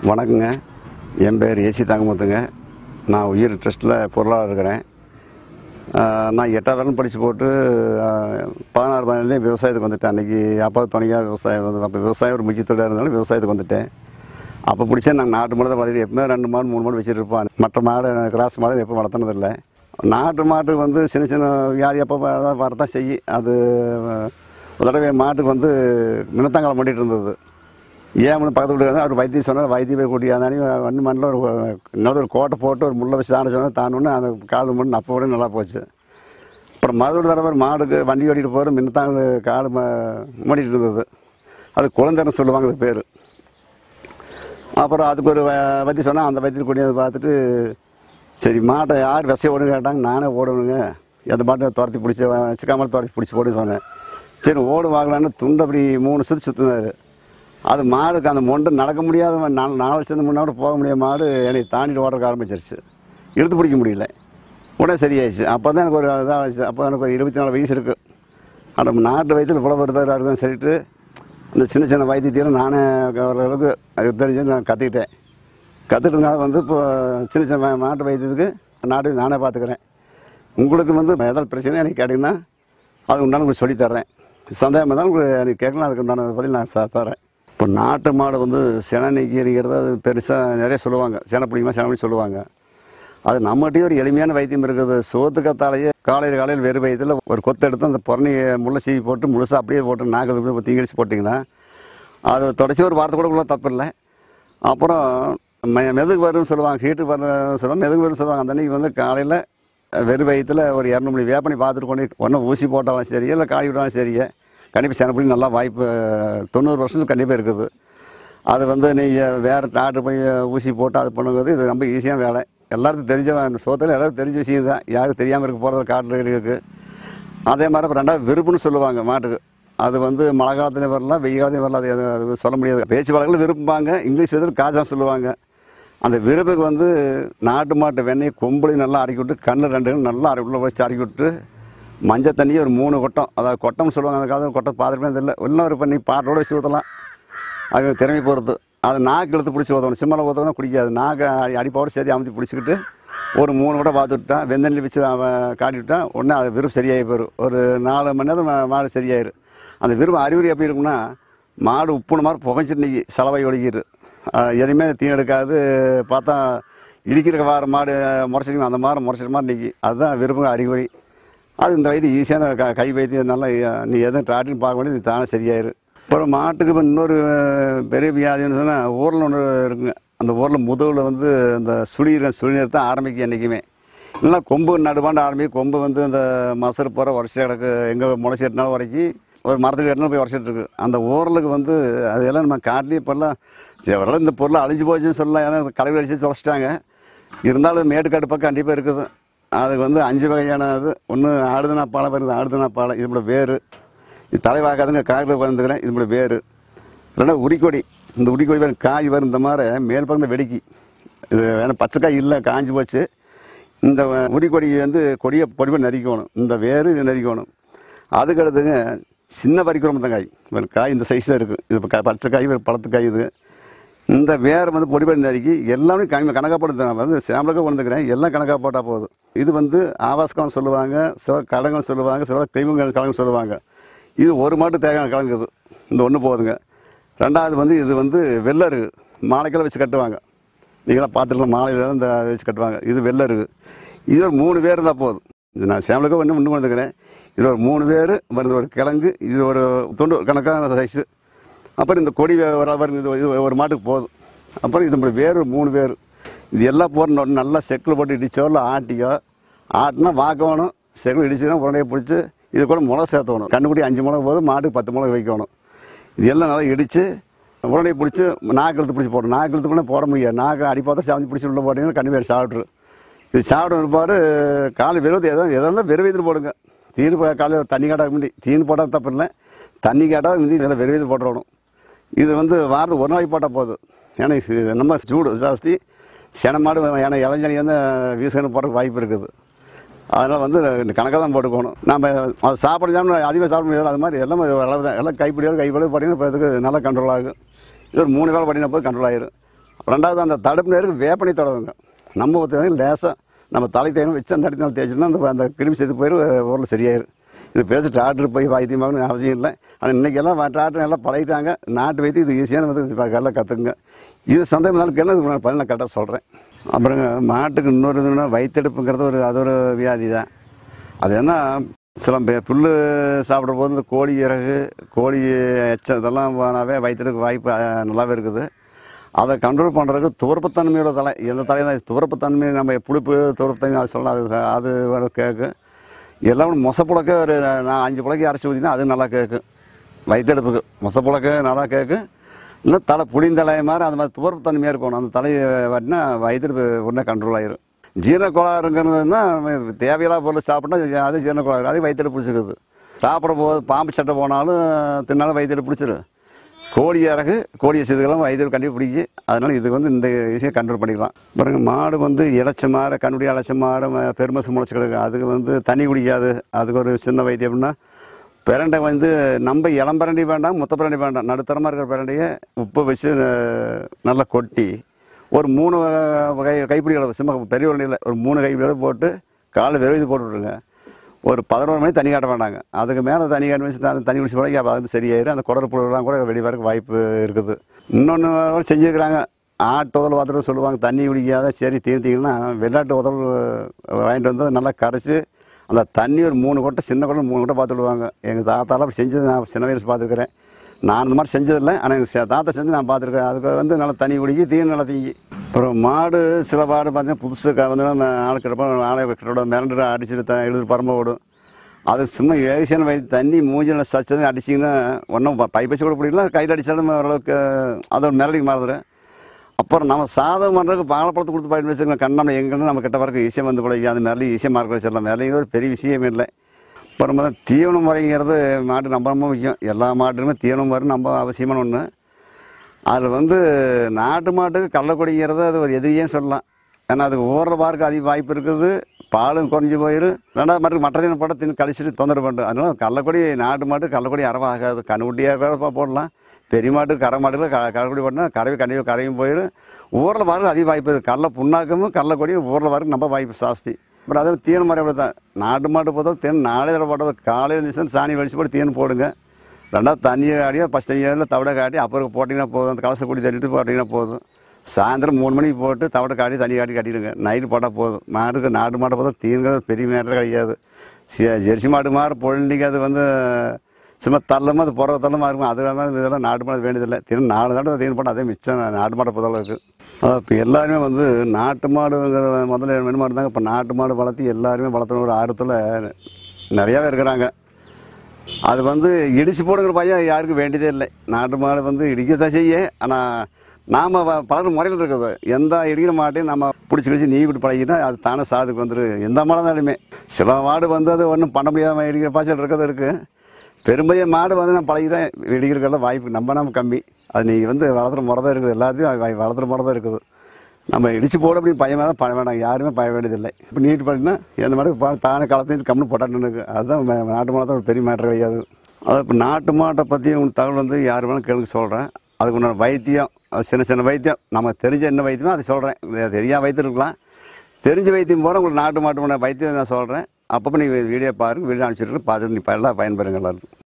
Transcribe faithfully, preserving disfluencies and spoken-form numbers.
வணக்கங்க. என் பேர் ஏசி தங்கமுத்துங்க. நான் உயிர் ட்ரஸ்ட்டில் பொருளாளர் இருக்கிறேன். நான் எட்டாவது வரலும் படித்து போட்டு பதினாறு பதினேழுலேயும் விவசாயத்துக்கு வந்துட்டேன். அன்றைக்கி அப்பா துணையாக விவசாயம் வந்து அப்போ விவசாயம் ஒரு முக்கிய தொழிலாக இருந்தாலும் விவசாயத்துக்கு வந்துட்டேன். அப்போ பிடிச்சா நாங்கள் நாட்டு மாடு தான் வளர்த்து எப்பவுமே ரெண்டு மாடு மூணு மாடு வச்சுட்டு இருப்போம். மற்ற மாடு கிராஸ் மாடு எப்போ வளர்த்துனதில்லை. நாட்டு மாட்டுக்கு வந்து சின்ன சின்ன வியாதி அப்போ வரதான் செய்யும். அது ஒரு தடவை மாட்டுக்கு வந்து மினத்தாங்காலம் பண்ணிகிட்டு இருந்தது. ஏன் வந்து பக்கத்து வீட்டுக்கு அவர் வைத்தியம் சொன்னார். வைத்தியம் போய் கூட்டி அந்தானி வண்டி மண்ணில் ஒரு நல்ல ஒரு கோட்டை போட்டு ஒரு முள்ளை வச்சு தாண்ட சொன்னால் தாண்டோன்னு அந்த கால் மண் அப்போ விட நல்லா போச்சு. அப்புறம் மதுரை தடவை மாடுக்கு வண்டி ஓட்டிகிட்டு போகிற மின்னத்தாங்க கால் ம மூடிட்டு இருந்தது. அது குழந்தைன்னு சொல்லுவாங்க அது பேர். அப்புறம் அதுக்கு ஒரு வைத்தியம் சொன்னால் அந்த வைத்தியம் கூட்டி அதை பார்த்துட்டு சரி மாட்டை யார் விசைய ஓடுன்னு கேட்டாங்க. நானே ஓடணுங்க. எந்த மாட்டை துரத்தி பிடிச்சி சிக்காமல் துரத்தி பிடிச்சி போடுன்னு சொன்னேன். சரி ஓடு வாங்கலான்னு துண்டு அப்படி மூணு சுற்றி சுற்றினார். அது மாடுக்கு அந்த மொண்டை நடக்க முடியாத நாலு நாலு சேர்ந்து முன்னாடி போக முடியாத மாடு என்னை தாண்டிட்டு ஓடுறதுக்கு ஆரம்பிச்சிருச்சு. இழுத்து பிடிக்க முடியல. உடனே சரியாயிடுச்சு. அப்போ தான் எனக்கு ஒரு இதாக ஆச்சு. அப்போ எனக்கு ஒரு இருபத்தி நாலு வயசு இருக்குது. ஆனால் நாட்டு வயிற்றில் இவ்வளோ வருதாக இருக்குன்னு சொல்லிட்டு இந்த சின்ன சின்ன வைத்தியத்தையும் நானே ஓரளவுக்கு அது தெரிஞ்சு நான் கற்றுக்கிட்டேன். கற்றுக்கிட்டதுனால வந்து இப்போ சின்ன சின்ன நாட்டு வைத்தியத்துக்கு நாட்டு நானே பார்த்துக்கிறேன். உங்களுக்கு வந்து ஏதாவது பிரச்சனை எனக்கு கேட்டிங்கன்னா அது உண்டான உங்களுக்கு சொல்லித்தர்றேன். சந்தேகமாக தான் உங்களுக்கு எனக்கு கேட்கலாம். அதுக்கு உண்டான பதில் நான் ச தரேன். இப்போ நாட்டு மாடு வந்து செனை நீக்கிறத அது பெருசாக நிறைய சொல்லுவாங்க. செனை பிடிக்குமா செனை பிடிக்கும் சொல்லுவாங்க. அது நம்மகிட்டே ஒரு எளிமையான வைத்தியம் இருக்குது. சோத்து கத்தாலேயே காலையில் காலையில் வெறும் வயிற்றில் ஒரு கொத்து எடுத்து அந்த புறணி முள்ளை சீவி போட்டு முழுசாக அப்படியே போட்டு நாக்கு தீங்கடிச்சு போட்டிங்கன்னா அது தொடச்சி ஒரு வாரத்தை கூட உள்ள தப்பு இல்லை. அப்புறம் மெ மெதுகு வரும்னு சொல்லுவாங்க. ஹீட்டு வர சொல்லுவாங்க, மெதுகு வரும்னு சொல்லுவாங்க. அந்த அன்றைக்கி வந்து காலையில் வெறும் வயிற்றில் ஒரு இரநூறு மணி வேப்பனி பார்த்துட்டு கொண்டு ஒன்றும் ஊசி போட்டாலும் சரியே இல்லை காய் விட்டாலும் சரியே கண்டிப்பாக செனப்படி நல்லா வாய்ப்பு தொண்ணூறு வருஷத்துக்கு கண்டிப்பாக இருக்குது. அது வந்து நீங்கள் வேறு டாக்டர் போய் ஊசி போட்டு அது பண்ணுங்கிறது இது ரொம்ப ஈஸியான வேலை. எல்லாருக்கும் தெரிஞ்ச சோத்தில் எல்லாருக்கும் தெரிஞ்ச விஷயம் தான். யாரும் தெரியாமல் இருக்க போகிறது காட்டில் இருக்குது. அதே மாதிரி இப்போ ரெண்டாவது விருப்புன்னு சொல்லுவாங்க மாட்டுக்கு. அது வந்து மழை காலத்துலேயும் வரலாம், வெயில் காலத்தையும் வரலாம். அது அது சொல்ல முடியாது. பேச்சு வழக்கில் விரும்பாங்க. இங்கிலீஷ் விதத்தில் காய்ச்சல் சொல்லுவாங்க. அந்த விருப்புக்கு வந்து நாட்டு மாட்டு வெண்ணெய் கொம்புலையும் நல்லா அரைக்கி விட்டு கண்ணில் ரெண்டு நல்லா அரை உள்ள வச்சு அரைக்கி விட்டு மஞ்சள் தண்ணி ஒரு மூணு கொட்டம், அதாவது கொட்டம்னு சொல்லுவாங்க. அந்த காலத்தில் கொட்டம் பார்த்துருப்பே தெரியல. இன்னும் ஒரு பண்ணி பாட்டோட வச்சு ஊற்றலாம். அது திறமை பொறுத்து. அது நாக்கு இழுத்து பிடிச்சி ஊற்றணும். சிம்மலை ஊற்றணும் குடிக்காது. நாக்கு அடி அடிப்போடு சரி அமைத்து பிடிச்சிக்கிட்டு ஒரு மூணு கூட பார்த்து விட்டான் வெந்தண்ணி வச்சு காட்டி விட்டான். உடனே அது விரும்பு சரியாகி போயிடும். ஒரு நாலு மணி நேரம் மாடு சரியாயிடும். அந்த விரும்பு அறிகுறி எப்படி இருக்கும்னா மாடு உப்புன மாதிரி புகைஞ்சிட்டு நிற்கி சலவை ஒழிக்கிட்டு எதுவுமே தீ எடுக்காது. பார்த்தா இடிக்கிற வார மாடு முறைச்சிக்கணும் அந்த மாதிரி முறைச்சிற மாதிரி நிற்கி. அதுதான் விரும்புகிற அறிகுறி. அது இந்த வயது ஈஸியான க கை வைத்தியம் நல்லா நீ எதுவும் டாக்டர்னு பார்க்க வேண்டியது தானே சரியாயிரும். அப்புறம் மாட்டுக்கு இப்போ இன்னொரு பெரிய வியாதின்னு சொன்னால் ஊரில் ஒன்று இருக்குங்க. அந்த ஊரில் முதுகில் வந்து அந்த சுழிகிற சுழிநீர் தான் ஆரம்பிக்கும் என்றைக்குமே. இல்லைனா கொம்பு நடுவாண்டு ஆரம்பிக்கும். கொம்பு வந்து அந்த மசரு போகிற உரைச்சி கிடக்கு. எங்கே முளைச்சி எட்டுனாலும் வரைக்கும் ஒரு மரத்துக்கு எட்டுனாலும் போய் உரைச்சிட்டு இருக்கு. அந்த ஊரலுக்கு வந்து அதெல்லாம் நம்ம காட்டிலேயே இப்போல்லாம் எவ்வளோ இந்த பொருளை அழிஞ்சு போச்சுன்னு சொல்லலாம். ஏன்னா கலவி அடிச்சு தொலைச்சிட்டாங்க. இருந்தாலும் மேட்டுக்காடு பக்கம் கண்டிப்பாக இருக்குது. அதுக்கு வந்து அஞ்சு வகையானது. ஒன்று ஆடுதுனா பாலை வருது. ஆடுதுனா பாலை இது கூட வேறு இது தலைவாக்காதுங்க. காய்கறி வந்துக்கிறேன் இது கூட வேறு. ரெண்டாவது உரிக்கொடி. இந்த உரிக்கொடி வரும் காய் வரும். இந்த மாதிரி மேல் பக்கம் வெடிக்கி இது வேணும். பச்சைக்காய் இல்லை காஞ்சி போச்சு. இந்த உரிக்கொடி வந்து கொடியை பொடி பண்ணி நரிக்கணும். இந்த வேறு இது நரிக்கணும். அதுக்கு அடுத்துங்க சின்ன பறிக்கிறோம் காய் காய் இந்த சைஸ் தான் இருக்குது. இது இப்போ பச்சைக்காய் பழத்துக்காய் இது. இந்த வேரை வந்து பொடி பண்ணி நறுக்கி எல்லாமே கணக்கு கணக்காக போட்டு வந்து சேம்பளுக்காக கொண்டுக்கிறேன். எல்லாம் கணக்காக போட்டால் போதும். இது வந்து ஆவாஸ்காலம் சொல்லுவாங்க, சில கடங்கள் சொல்லுவாங்க, சில கிளைமங்கள் கிழங்கு சொல்லுவாங்க. இது ஒரு மாட்டு தேவையான கிழங்குது. இந்த ஒன்று போதுங்க. ரெண்டாவது வந்து இது வந்து வெள்ளரு மாலைக்கெல்லாம் வச்சு கட்டுவாங்க. நீங்களாம் பார்த்துருக்கலாம். மாலையில் இந்த வச்சு கட்டுவாங்க. இது வெள்ளரு. இது ஒரு மூணு பேர் இருந்தால் போதும். இது நான் சேம்பளுக்காக ஒன்று இன்னும் கொண்டுக்கிறேன். இது ஒரு மூணு பேர் வருது. ஒரு கிழங்கு இது ஒரு தொண்டு கணக்கான சைஸு. அப்புறம் இந்த கொடி வர இது இது ஒரு மாட்டுக்கு போதும். அப்புறம் இது வேறு மூணு பேர் இது எல்லாம் போடணும். நல்லா செக்கில் போட்டு இடிச்சோ இல்லை ஆட்டியோ ஆட்டினா வாக்கணும். செக்கில் இடிச்சுன்னா உடனே பிடிச்சி இது கூட மிளகா சேர்த்தணும். கண்டுபிடி அஞ்சு மிளகு போதும். மாட்டுக்கு பத்து மிளகு வைக்கணும். இது எல்லாம் நல்லா இடித்து உடனே பிடிச்சி நாக்கு இழுத்து பிடிச்சி போடணும். நாக்கு இழுத்து கூட போட முடியாது. நாக்கு அடி பார்த்தா சாந்தி பிடிச்சி உள்ள போட்டிங்கன்னா கண்டிப்பாக சாப்பிட்ரு. இது சாப்பிட ஒருபாடு காலை வெறும் எதோ எதோ இருந்தால் வெறும் வயதில் போடுங்க. தீனு காலையில் தண்ணி கேட்டால் முந்தி தீனு போட்டால் தப்பு இல்லை. தண்ணி கேட்டால் முந்தி இதெல்லாம் வெறும் வயதில் போட்டுடணும். இது வந்து வாரத்துக்கு ஒரு நாளைக்கு போட்டால் போதும். ஏன்னா இது நம்ம சூடு ஜாஸ்தி. சென மாடு ஏன்னா இளைஞனி வந்து வீசுகன்னு போடுறதுக்கு வாய்ப்பு இருக்குது. அதனால் வந்து கணக்காக தான் போட்டுக்கணும். நம்ம அது சாப்பிட அதிகமாக சாப்பிட முடியாது. அது மாதிரி எல்லாம் அளவு தான். எல்லாம் கைப்பிடியோடு கைப்பிடி பார்த்தீங்கன்னா இப்போ இதுக்கு நல்லா கண்ட்ரோல் ஆகும். இது ஒரு மூணு வேலை பார்த்தீங்கன்னா போது கண்ட்ரோல் ஆகிடும். ரெண்டாவது அந்த தடுப்பு நேருக்கு வேப்பனை தடவுங்க. நம்ம ஒருத்தர் லேசாக நம்ம தலை தேய்ணும் வச்சு அந்த இடத்துல தேய்ச்சோம்னா அந்த அந்த கிருமி செத்து போயிரு ஊரில் சரியாயிரும். இது பேச டாக்டர் போய் வைத்தியமாகணும் அவசியம் இல்லை. ஆனால் இன்றைக்கெல்லாம் டாக்டர் எல்லாம் பழகிட்டாங்க. நாட்டு வைத்தியம் இது ஈஸியான வந்து எல்லாம் கற்றுக்குங்க. இது சந்தேகம் இருந்தாலும் கேள்வி இது பண்ண நான் கரெக்டாக சொல்கிறேன். அப்புறங்க மாட்டுக்கு இன்னொரு இதுன்னா வயிற்றெடுப்புங்கிறது ஒரு அது ஒரு வியாதி தான். அது என்ன சில புல் சாப்பிட்ற போது இந்த கோழி இறகு கோழி எச்சம் இதெல்லாம் போனாவே வயிற்றெடுப்பு வாய்ப்பு நல்லாவே இருக்குது. அதை கண்ட்ரோல் பண்ணுறதுக்கு துவர்ப்புத்தன்மையோட தலை எந்த தலை தான் துவர்ப்புத்தன்மை நம்ம புளிப்பு துவர்ப்புத்தன்மை அது சொல்லலாம். அது அது வர கேட்கு எல்லாம் மொசப்புழக்க ஒரு நான் அஞ்சு புழக்கி அரைச்சி ஊற்றினா அது நல்லா கேட்கு. வயிற்றெடுப்புக்கு மொசப்புழக்க நல்லா கேட்கு. இல்லை தலை புளிந்தலைய மாதிரி அந்த மாதிரி துவர்ப்புத்தன்மையாக இருக்கணும். அந்த தலையை வாட்டினா வயிற்றெடுப்பு உடனே கண்ட்ரோல் ஆகிரும். ஜீரண கோளாறுங்கிறதுனா தேவையில்லாத பொருள் சாப்பிட்டா அது ஜீரண கோளாறு அது வயிற்றெடுப்பு பிடிச்சிருக்குது. சாப்பிட போது பாம்பு சட்டை போனாலும் தின்னாலும் வயிற்றெடுப்பு பிடிச்சிடும். கோழி இறகு கோழி செய்துக்கெல்லாம் வயிறு கண்டிப்பாக பிடிச்சி. அதனால் இதுக்கு வந்து இந்த விஷயம் கண்ட்ரோல் பண்ணிக்கலாம். பாருங்க மாடு வந்து இளைச்ச மாற கண்ணுடைய இளைச்ச மாற பெருமசு முளைச்சி கிடக்கு. அதுக்கு வந்து தண்ணி குடிக்காது. அதுக்கு ஒரு சின்ன வைத்தியம் அப்படின்னா பிரண்டை வந்து நம்ம இளம்பரண்டி வேண்டாம் முத்த பிரண்டி வேண்டாம் நடுத்தரமாக இருக்கிற பிரண்டையை உப்பு வச்சு நல்லா கொட்டி ஒரு மூணு கை கைப்பிடி அளவு சும்மா பெரிய உரண்டியில் ஒரு மூணு கைப்பிடி அளவு போட்டு காலை வெறும் இது போட்டு விட்ருங்க. ஒரு பதினோரு மணி தண்ணி காட்ட வேண்டாங்க. அதுக்கு மேலே தண்ணி காட்டி வச்சு தண்ணி குடிச்சு போட அப்போ அது சரியாயிரும். அந்த குடல் புழுலாம் கூட வெளியே வரக்கு வாய்ப்பு இருக்குது. இன்னொன்று செஞ்சுருக்கிறாங்க. ஆட்டு உதல் பார்த்துட்டு சொல்லுவாங்க தண்ணி குடிக்காத சரி தீர்த்திங்கன்னா வெள்ளாட்டு உதல் வாங்கிட்டு வந்து நல்லா கரைச்சி அந்த தண்ணி ஒரு மூணு கொட்டை சின்ன கொட்டை மூணு கொட்டை பார்த்து விடுவாங்க. எங்கள் தாத்தாலாம் அப்படி செஞ்சது நான் சின்ன வயசு பார்த்துருக்குறேன். நான் இந்த மாதிரி செஞ்சதில்லை. ஆனால் எங்கள் தாத்தா செஞ்சு நான் பார்த்துருக்கேன். அதுக்கு வந்து நல்லா தண்ணி குடிக்கி தீ நல்லா தீங்கி அப்புறம் மாடு சில மாடு பார்த்தீங்கன்னா புதுசு வந்து நம்ம ஆளை கிடப்போ ஆளை கிட்ட மிரண்டு அடிச்சுட்டு த எழுது பரம்ப ஓடும். அது சும்மா ஏசியான வயது தண்ணி மூஞ்சில் சச்சது அடிச்சிங்கன்னா ஒன்றும் பைப் வச்சு கூட பிடிக்கல கையில் அடித்தாலும் ஓரளவுக்கு அதோட மிரடிக்கு மாறுதுறேன். அப்புறம் நம்ம சாதம் பண்ணுறதுக்கு பாலப்பழத்தை கொடுத்து பயன் வச்சுருக்கோம். கண்ணாமல் எங்கன்னா நம்ம கிட்ட வரக்கு ஈஸியாக வந்து பிடிக்கும். அந்த மிரளி ஈஸியாக மார்க் வச்சிடலாம். மிரளிங்க ஒரு பெரிய விஷயமே இல்லை. அப்புறம் தான் தீவன முறைங்கிறது மாடு நம்ம ரொம்ப முக்கியம். எல்லா மாட்டுக்குமே தீவன முறை நம்ம அவசியமான ஒன்று. அதில் வந்து நாட்டு மாட்டுக்கு கள்ளக்கொடிங்கிறது அது ஒரு எதிரியே சொல்லலாம். ஏன்னா அதுக்கு ஓடுற பார்க்க அதிக வாய்ப்பு இருக்குது. பாலும் குறைஞ்சி போயிடும். ரெண்டாவது மாட்டுக்கு மற்ற தினம் போட தின்னு கழிச்சிட்டு தொந்தரவு பண்ணுறோம். அதனால கள்ளக்கொடி நாட்டு மாட்டு கள்ளக்கொடி அறவாகாது. கண்ணுக்குட்டியாக கூட போடலாம். பெரிய மாட்டுக்கு கரை மாட்டுக்கு க கள்ளக்கொடி போட்டால் கறவை கண்டிப்பாக கரையும் போயிடும். ஊரில் பார்க்க அதிக வாய்ப்பு இருக்குது. கடல புண்ணாக்கமும் கள்ளக்கொடி ஊரில் பார்க்க நம்ம வாய்ப்பு ஜாஸ்தி. அப்புறம் அதே தீவன முறை அப்படி தான். நாட்டு மாட்டு போதும் தேன் நாளே தடவை போட்டது காலையில் இருந்துச்சுன்னு சாணி வலிச்சு போட்டு தேன் போடுங்க. ரெண்டாவது தண்ணியை காட்டியோ ஃபஸ்ட் தண்ணியில் தவிட காட்டி அப்புறம் போட்டிங்கன்னா போதும். அந்த கலசை கூட்டி தள்ளிட்டு போட்டிங்கன்னா போதும். சாயந்தரம் மூணு மணிக்கு போட்டு தவிட காட்டி தண்ணி காட்டி கட்டிடுங்க. நைட்டு போட்டால் போதும். மாட்டுக்கு நாட்டு மாட்டை போதும் தீனுங்கிறது பெரிய மேட்டர் கிடையாது. ஜெர்சி மாட்டு மாதிரி பொழுண்டிக்கு அது வந்து சும்மா தள்ளமாக அது புறவை தள்ளமாக இருக்கும். அது மாதிரி இதெல்லாம் நாட்டு மாடு வேண்டியதில்லை. தினம் நாலு தடவை தீன் போட்டால் அதே மிச்சம் நாட்டு மாட்டை பொறுத்தளவுக்கு. அதான் இப்போ எல்லாருமே வந்து நாட்டு மாடுங்கிற முதல்ல என்ன இருந்தாங்க. இப்போ நாட்டு மாடு வளர்த்தி எல்லாருமே வளர்த்துன ஒரு ஆர்வத்தில் நிறையாவே இருக்கிறாங்க. அது வந்து இடித்து போடுங்கிற பையன் யாருக்கும் வேண்டியதே இல்லை. நாட்டு மாடு வந்து இடிக்கத்தான் செய்ய. ஆனால் நாம் பலர் முறையில் இருக்குது. எந்த இடிக்கிற மாட்டையும் நம்ம பிடிச்சி கிடிச்சி நீ விட்டு பழகினா அது தானே சாதுக்கு வந்துடும். எந்த மாடு இருந்தாலுமே சில மாடு வந்து அது ஒன்றும் பண்ண முடியாமல் இடிக்கிற பாய்ச்சல் இருக்கிறது இருக்குது. பெரும்பதிய மாடு வந்து நான் பழகிறேன் இடிக்கிறதுக்கெல்லாம் வாய்ப்பு நம்ம நம்ம கம்மி. அது நீங்கள் வந்து வளர்த்துற முறை தான் இருக்குது. எல்லாத்தையும் வளர்த்துற முறை தான் இருக்குது. நம்ம இடித்து போட அப்படின்னு பையன் மேலே பழ வேண்டாம். யாருமே பழ வேண்டியதில்லை. இப்போ நீட்டு பண்ணினா எந்த மாடு தானே காலத்தையும் கம்முன்னு போட்டான்னு இருக்குது. அதுதான் நாட்டு மாடு தான் ஒரு பெரிய மேட்டர் கிடையாது. அது இப்போ நாட்டு மாட்டை பற்றி உங்களுக்கு தகவல் வந்து யார் வேணாலும் கேளுங்க சொல்கிறேன். அதுக்கு உண்டான வைத்தியம் அது சின்ன சின்ன வைத்தியம் நமக்கு தெரிஞ்ச என்ன வைத்தியமோ அதை சொல்கிறேன். தெரியாத வைத்தியம் இருக்கலாம். தெரிஞ்ச வைத்தியம் போகிற உங்களுக்கு நாட்டு மாட்டு வைத்தியம் நான் சொல்கிறேன். அப்பப்போ நீங்கள் வீடியோ பாருங்கள். வீடியோ அனுப்பிச்சிட்டு பார்த்துட்டு நீ எல்லாம் பயன்பெறுங்க எல்லாருக்கும்.